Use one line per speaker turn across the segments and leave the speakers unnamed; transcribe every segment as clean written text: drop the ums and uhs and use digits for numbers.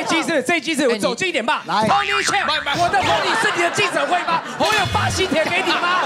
这一集是我走近一点吧。来 ，Tony Chan， 我的婚礼是你的记者会吗？我有发喜帖给你吗？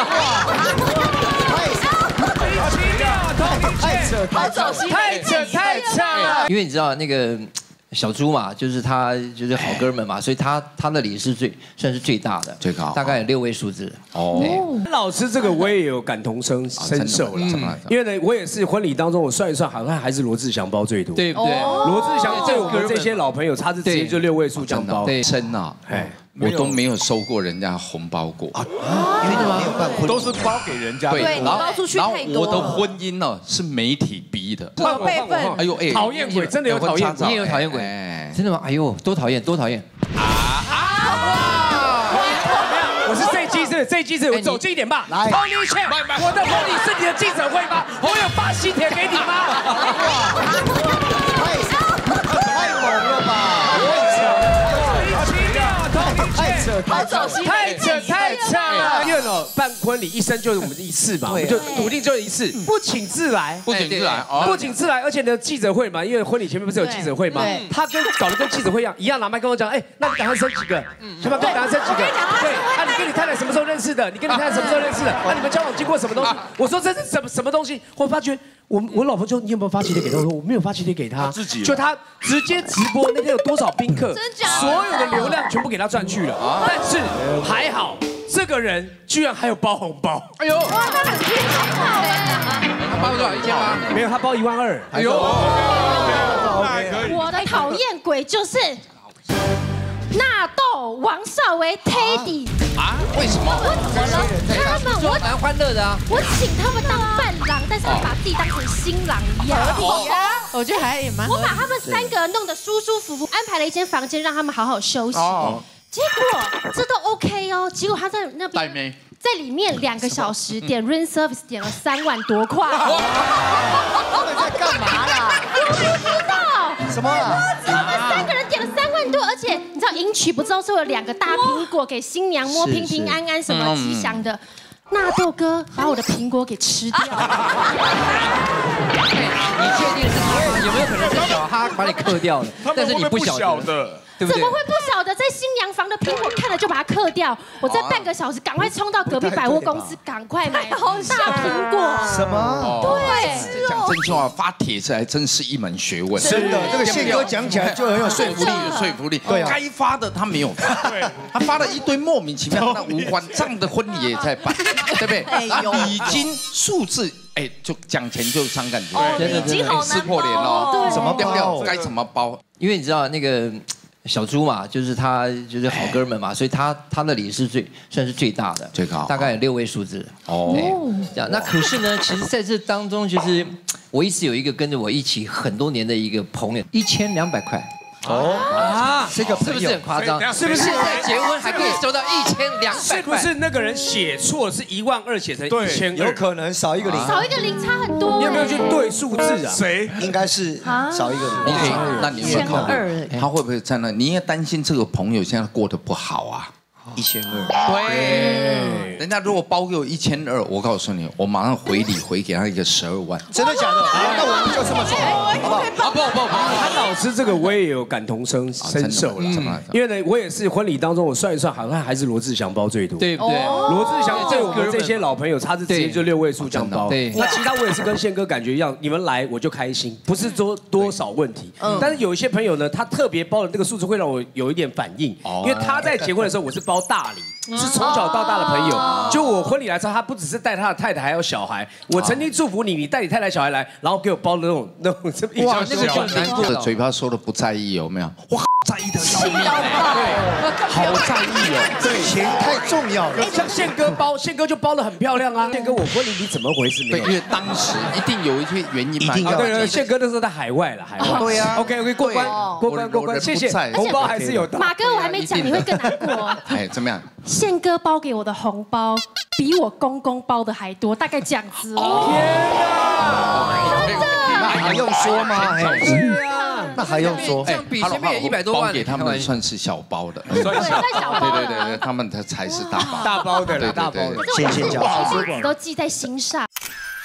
太扯！
因为你知道那个小猪嘛，就是他就是好哥们嘛，所以他的礼是算是最大的，
最高，
大概有6位数字。
哦，老师这个我也有感同身受了，因为呢，我也是婚礼当中我算一算，好像还是罗志祥包最多，
对不对？
罗志祥对我们这些老朋友，他是直接就6位数这样包，
对，
真啊，哎。 我都没有收过人家红包过啊，
因为你没有办婚礼，
都是包给人家。
对，
然后
我的婚姻呢是媒体逼的，
老辈分。
哎呦哎，
讨厌鬼，真的有讨厌鬼，
你也有讨厌鬼，真的吗？哎呦，多讨厌，多讨厌！
我是这一集是我走近一点吧。来 ，Tony Chan， 我的婚礼是你的记者会吗？我有发喜帖给你吗？
太猛了吧！
太扯了！因为呢，办婚礼一生就是我们一次嘛，我们就笃定就一次，不请自来，
不请自来，
不请自来，而且呢，记者会嘛，因为婚礼前面不是有记者会嘛，他搞得跟记者会一样拿麦跟我讲，哎，那你赶快生几个，先把赶快生几个，对，啊，你跟你太太什么时候认识的？你跟你太太什么时候认识的？啊，你们交往经过什么东西？我说这是什么东西？我发觉。我老婆就你有没有发喜帖给她？我说我没有发喜帖给她，就她直接直播那天有多少宾客，所有的流量全部给她赚去了。但是还好，这个人居然还有包红包。哎呦，哇，
他很贴心
他包多少？1800？
没有，他包12000。
哎呦，
我的讨厌鬼就是纳豆、王少维、Teddy。
啊？为什么？
我
蛮欢乐的啊。
我请他们当伴郎，但是他把自己当成新郎一样。
我觉得还蛮。
我把他们3个弄得舒舒服服，安排了一间房间让他们好好休息。结果这都 OK 哦，结果他在那边在里面2个小时点 room service 点了3万多块。
他们在干嘛啦？
我不知道。
什么啦？
他们3个人点了3万多，而且你知道迎娶不知道是有2个大苹果给新娘摸平平安安什么吉祥的。纳豆哥把我的苹果给吃掉了。
你确定是他吗？有没有可能是小哈把你嗑掉了？但是你不晓得，对不对？
怎么会不晓得？在新娘房的苹果看了就把它嗑掉。我在半个小时赶快冲到隔壁百货公司，赶快买大苹果。
什么？
对，
讲真话，发帖子还真是一门学问。
真的，这个宪哥讲起来就很有说服力，
说服力。
对啊，
该发的他没有发，他发了一堆莫名其妙、那无关账的婚礼也在办，对不对？礼金数字，哎，就讲钱就伤感觉，
礼金好难
撕破脸哦。
怎么包？
该怎么包？
因为你知道那个小猪嘛，就是他就是好哥们嘛，所以他的礼是算是最大的，
最高，
大概有6位数字。
哦，
这样。那可是呢，其实在这当中，就是我一直有一个跟着我一起很多年的一个朋友，1200块。
这个
是不是很夸张？是不是现在结婚还可以收到1200块？
是不是那个人写错是12000写成1200？
有可能少一个零，
少一个零差很多。
你有没有去对数字啊？
谁？
应该是少一个零。
你可以，那你有没有考虑他会不会在那？你也担心这个朋友现在过得不好啊
？1200。
对，人家如果包给我1200，我告诉你，我马上回礼回给他一个12万。
真的假的？那我们就这么做，好不好？
不，
他老师这个我也有感同身受了，因为呢，我也是婚礼当中我算一算，好像还是罗志祥包最多，
对不对？
罗志祥对我们这些老朋友，他是直接就6位数这样包。那其他我也是跟宪哥感觉一样，你们来我就开心，不是说多少问题。但是有一些朋友呢，他特别包的这个数字会让我有一点反应，因为他在结婚的时候我是包大礼，是从小到大的朋友。就我婚礼来之后，他不只是带他的太太还有小孩，我曾经祝福你，你带你太太小孩来，然后给我包的那种
哇，那个就难过
的嘴巴说的不在意有没有？哇，在意的要命，好在意哦，
对，钱太重要了。
像宪哥包，宪哥就包的很漂亮啊。宪哥，我婚礼你怎么回事？
对，因为当时一定有一些原因嘛。
对，宪哥那时候在海外了，海外。对呀。OK， 过关，谢谢。红包还是有的。
马哥，我还没讲，你会更难过。
哎，怎么样？
宪哥包给我的红包比我公公包的还多，大概这样子哦。
天哪！
真的？
那还用说吗？
对啊，
那还用说？
这样比前面100多万
包给他们算是小包的，
算小包。
对，他们才是大包。
大包的了，大包的。
可是我先讲，都记在心上。